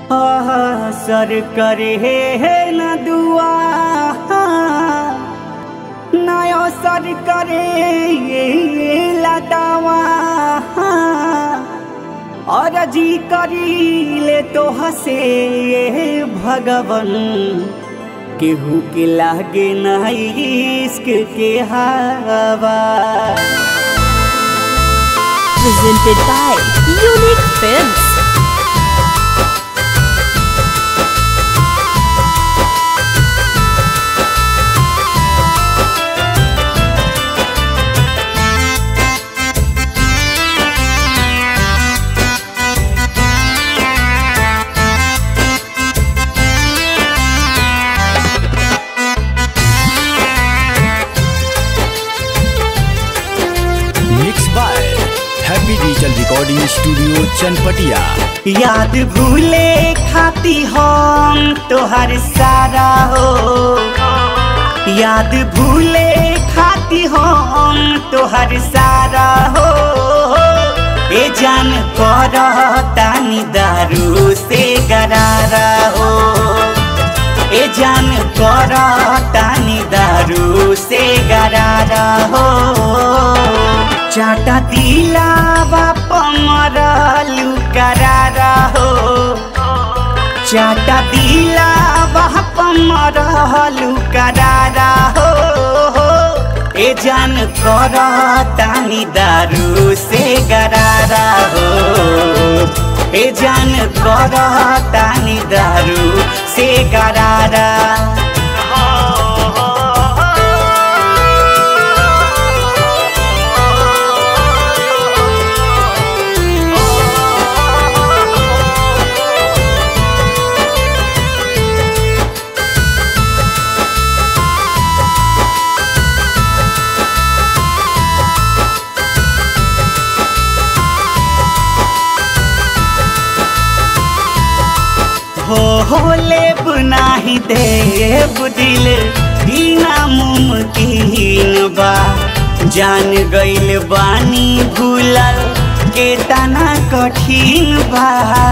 सर करे है न दुआ नयो सर करे लदावा और जी करी ले तो हसे भगवन केहू के लागे नहीं इश्क के हवा। Presented by Unique Films. Happy digital recording studio Chanpatia. याद भूले खाती हम तोहर सारा हो, याद भूले खाती हम तोहर सारा हो। ए जान करतानी दारू से गरारा हो, ए जान करतानी दारू से गरारा हो। चाटा दिलावा पमरलू करारा हो, चाटा दिलावा पमरलू करारा हो। ए जान करतानी दारू से गरारा हो, ए जान करतानी दारू से गरारा। हो लेब नाही देब दिल बिना मुमकिन बा। जान गइल बानी भूलल के तना कठिन बा।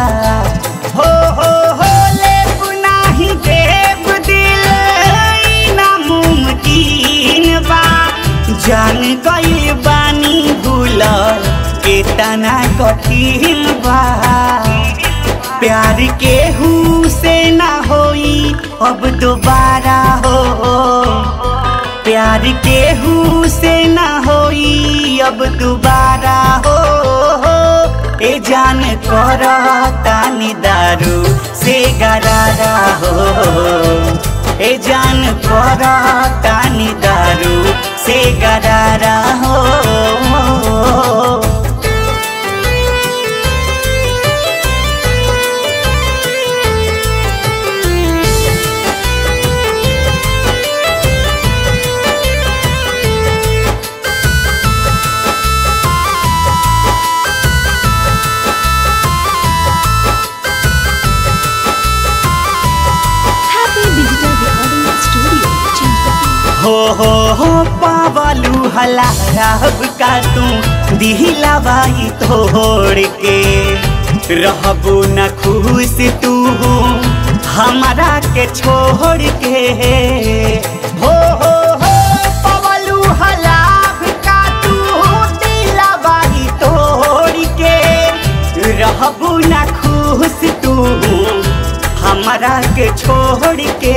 हो लेब नाही देब दिल बिना मुमकिन बा। जान गइल बानी भूलल के तना कठिन बा। प्यार केहू से ना होई अब दोबारा हो, प्यार केहू से ना होई अब दोबारा हो। ए जान करतानी दारू से गरारा हो, ए जान करतानी दारू से गरारा हो। हो पावलू हला रहब का तू दिलावाई तोड़ के। रहबू न खुश तू हमारा के छोड़ के। हो पावलू हला का तू दिलावाई तोड़ के। रहबू न खुश तू हमारा के छोड़ के।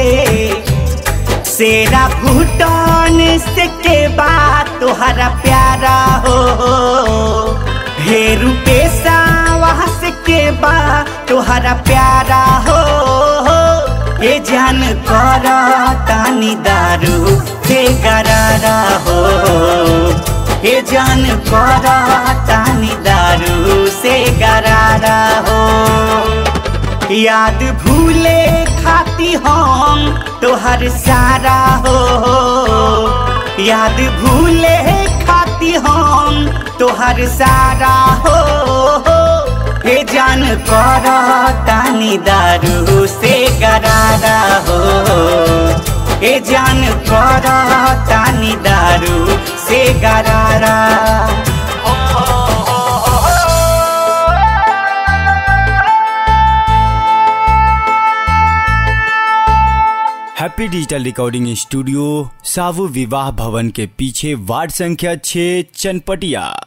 सेरा भूटान से के बात तोहरा प्यारा हो, हेरू पेशा वहाँ से के बात तोहरा प्यारा हो। ये जान करतानी दारू से गरारा हो, ये जान करतानी दारू से गरारा हो। याद भूले खाती हम तोहर सारा हो, याद भूले खाती हम तोहर सारा हो। हे जान करतानी दारू से गरारा हो, हे जान करतानी दारू से गरारा। हैप्पी डिजिटल रिकॉर्डिंग स्टूडियो सावु विवाह भवन के पीछे वार्ड संख्या 6 चनपटिया।